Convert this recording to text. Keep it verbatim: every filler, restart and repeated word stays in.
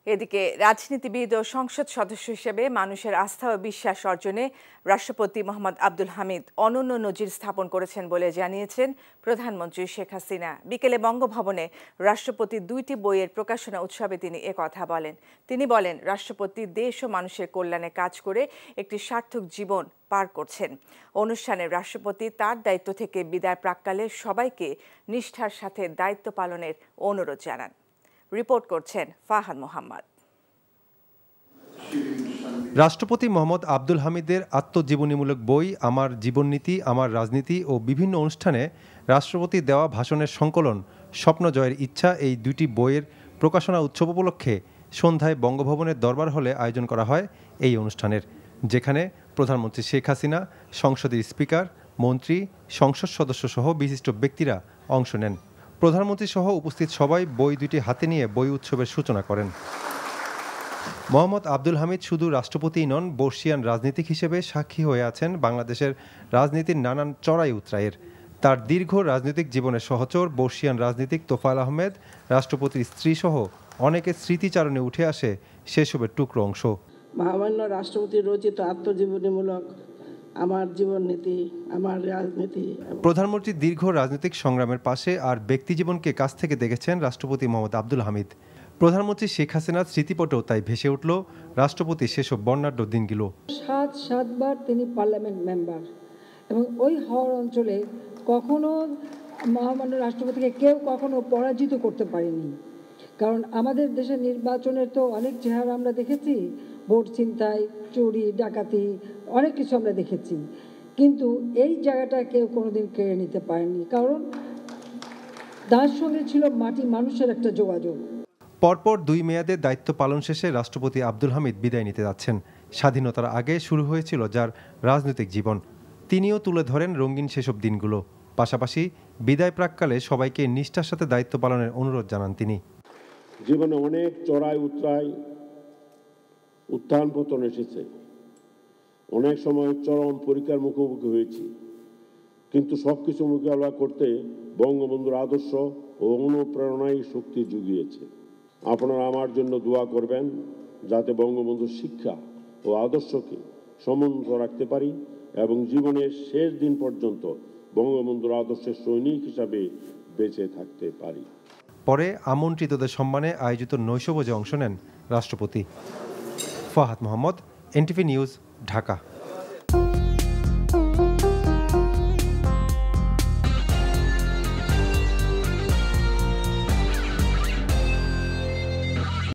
এদিকে রাজনীতিবিদ ও সংসদ সদস্য হিসেবে মানুষের আস্থা ও বিশ্বাস অর্জনে রাষ্ট্রপতি মোহাম্মদ আব্দুল হামিদ অনন্য নজির স্থাপন করেছেন বলে জানিয়েছেন প্রধানমন্ত্রী শেখ হাসিনা। বিকেলে বঙ্গভবনে রাষ্ট্রপতির দুইটি বইয়ের প্রকাশনা উৎসবে তিনি একথা বলেন। তিনি বলেন, রাষ্ট্রপতি দেশ ও মানুষের কল্যাণে কাজ করে একটি সার্থক জীবন পার করছেন। অনুষ্ঠানে রাষ্ট্রপতি তার দায়িত্ব থেকে বিদায় প্রাক্কালে সবাইকে নিষ্ঠার সাথে দায়িত্ব পালনের অনুরোধ জানান। রিপোর্ট করছেন ফাহাদ মোহাম্মদ। রাষ্ট্রপতি মোহাম্মদ আব্দুল হামিদের আত্মজীবনীমূলক বই আমার জীবননীতি আমার রাজনীতি ও বিভিন্ন অনুষ্ঠানে রাষ্ট্রপতি দেওয়া ভাষণের সংকলন স্বপ্ন জয়ের ইচ্ছা এই দুটি বইয়ের প্রকাশনা উৎসব উপলক্ষে সন্ধ্যায় বঙ্গভবনের দরবার হলে আয়োজন করা হয় এই অনুষ্ঠানের, যেখানে প্রধানমন্ত্রী শেখ হাসিনা, সংসদের স্পিকার, মন্ত্রী, সংসদ সদস্য সহ বিশিষ্ট ব্যক্তিরা অংশ নেন। প্রধানমন্ত্রী সহ উপস্থিত সবাই বই দুটি হাতে নিয়ে বই উৎসবের সূচনা করেন। মোহাম্মদ আব্দুল হামিদ শুধু রাষ্ট্রপতিই নন, বর্ষিয়ান রাজনীতিক হিসেবে সাক্ষী হয়ে আছেন বাংলাদেশের রাজনীতির নানান চড়াই উতরাইয়ের। তার দীর্ঘ রাজনৈতিক জীবনের সহচর বর্ষিয়ান রাজনীতিক তোফায়েল আহমেদ, রাষ্ট্রপতির স্ত্রী সহ অনেকের স্মৃতিচারণে উঠে আসে সেসবের টুকরো অংশ। মহামান্য রাষ্ট্রপতির রচিত আত্মজীবনীমূলক আমার জীবননীতি আমার রাজনীতি। প্রধানমন্ত্রীর দীর্ঘ রাজনৈতিক সংগ্রামের পাশে আর ব্যক্তিজীবনকে কাছ থেকে দেখেছেন রাষ্ট্রপতি মোহাম্মদ আব্দুল হামিদ। প্রধানমন্ত্রী শেখ হাসিনার স্মৃতিপটেও তাই ভেসে উঠল রাষ্ট্রপতির সেসব বর্ণাঢ্য দিনগুলো। সাত সাতবার তিনি পার্লামেন্ট মেম্বার এবং ওই হওয়ার অঞ্চলে কখনো মহামান্য রাষ্ট্রপতিকে কেউ কখনো পরাজিত করতে পারেনি। কারণ আমাদের দেশের নির্বাচনের তো অনেক চেহারা আমরা দেখেছি, ভোট ছিনতাই, চুরি, ডাকাতি, অনেক কিছু আমরা দেখেছি, কিন্তু এই জায়গাটা কেউ কোনোদিন কেড়ে নিতে পারেনি, কারণ তার সঙ্গে ছিল মাটি মানুষের একটা যোগাযোগ। পরপর দুই মেয়াদে দায়িত্ব পালন শেষে রাষ্ট্রপতি আব্দুল হামিদ বিদায় নিতে যাচ্ছেন। স্বাধীনতার আগে শুরু হয়েছিল যার রাজনৈতিক জীবন, তিনিও তুলে ধরেন রঙিন সেসব দিনগুলো। পাশাপাশি বিদায় প্রাক্কালে সবাইকে নিষ্ঠার সাথে দায়িত্ব পালনের অনুরোধ জানান তিনি। জীবনে অনেক চড়াই উতরাই, উত্থান পতন এসেছে, অনেক সময় চরম পরীক্ষার মুখোমুখি হয়েছি, কিন্তু সবকিছু মোকাবেলা করতে বঙ্গবন্ধুর আদর্শ ও অনুপ্রেরণাই শক্তি জুগিয়েছে। আপনারা আমার জন্য দোয়া করবেন যাতে বঙ্গবন্ধুর শিক্ষা ও আদর্শকে সমুন্নত রাখতে পারি এবং জীবনের শেষ দিন পর্যন্ত বঙ্গবন্ধুর আদর্শের সৈনিক হিসাবে বেঁচে থাকতে পারি। পরে আমন্ত্রিতদের সম্মানে আয়োজিত নৈশভোজে অংশ নেন রাষ্ট্রপতি। Fahad Mohammad, NTV news, Dhaka.